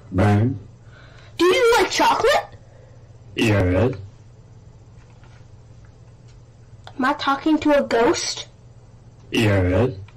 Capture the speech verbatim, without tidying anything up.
Burn. Do you like chocolate? Yes. Am I talking to a ghost? Yes.